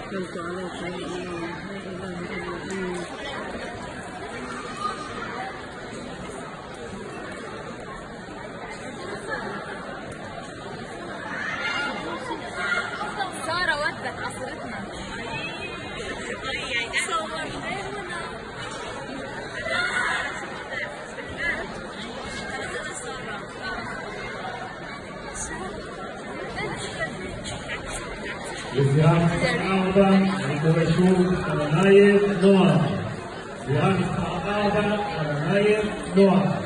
توكلت عليك يا الله لا إله إلا أنت. سارة ودت قصرتنا. لزيارة الصحابة القرشون على نايم نوار. زيارة الصحابة على نايم نوار.